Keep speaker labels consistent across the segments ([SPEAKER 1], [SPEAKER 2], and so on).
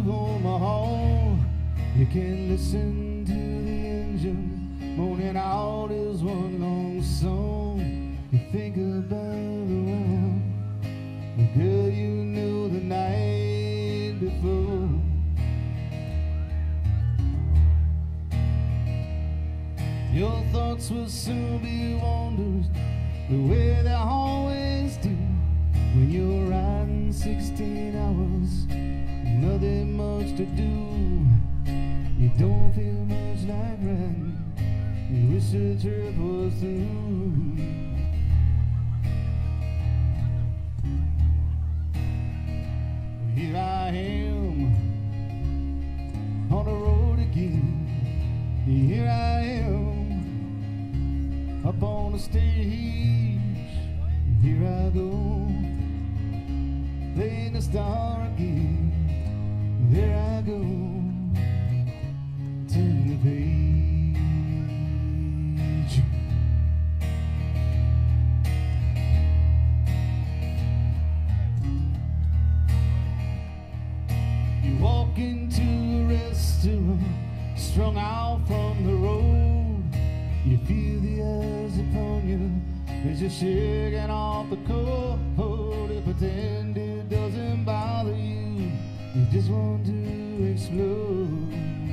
[SPEAKER 1] on my horn. You can listen to the engine moaning out his one long song. You think about the one, the girl you knew the night before. Your thoughts will soon be wanderers, the way they always do. When you're riding 16 hours, nothing much to do. You don't feel much like riding, you wish the trip was through. Here I am, on the road again. Here I am, up on the stage. Here I go, playing the star again. There I go, turn the page. You walk into a restaurant, strung out from the road. You feel the eyes upon you as you're shaking off the cold. You pretend it doesn't bother you, you just want to explode.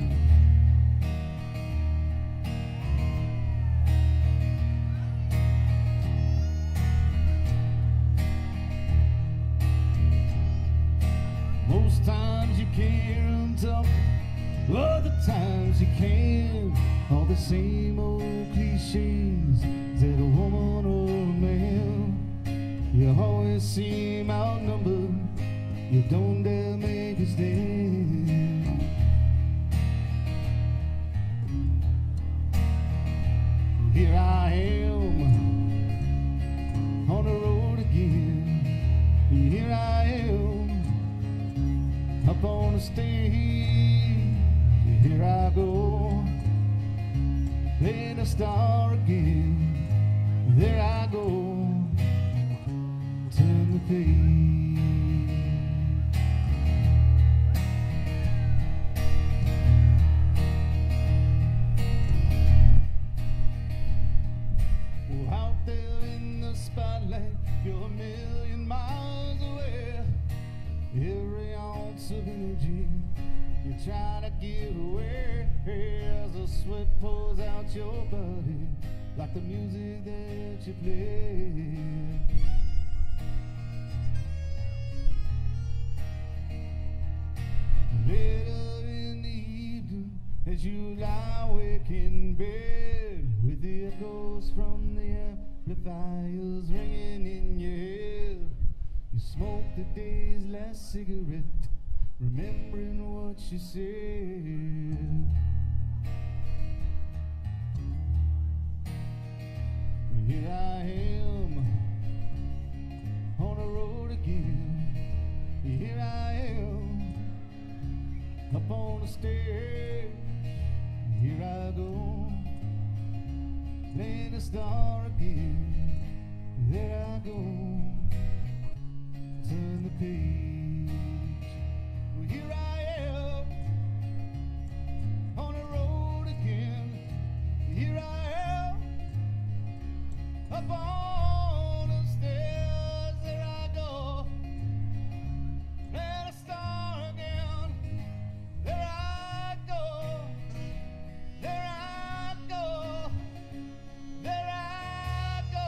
[SPEAKER 1] Most times you can't hear them talk, other times you can. All the same old cliches, is it a woman or a man? You always seem outnumbered, you don't dare make a stand. Here I am, on the road again. Here I am, up on the stage. Here I go, playing a star again. There I go, turn the page. Oh, out there in the spotlight, you're a million miles away. Every ounce of energy you try to give away, as the sweat pours out your body like the music that you play. Later in the evening, as you lie awake in bed, with the echoes from the amplifiers ringing in your head, you smoke the day's last cigarette, remembering what you said. Here I am, on the road again. Here I am, up on the stage. Here I go, playing the star again. There I go, turn the page. Well, here I am, on the road again. Here I am, up on the stairs. There I go, playing a star again. There I go, there I go, there I go.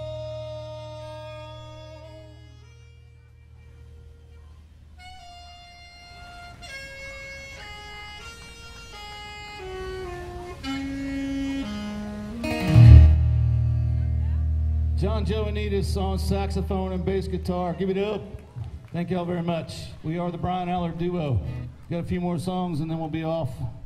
[SPEAKER 1] John Joanitas on saxophone and bass guitar. Give it up. Thank y'all very much. We are the Brian Allard Duo. Got a few more songs and then we'll be off.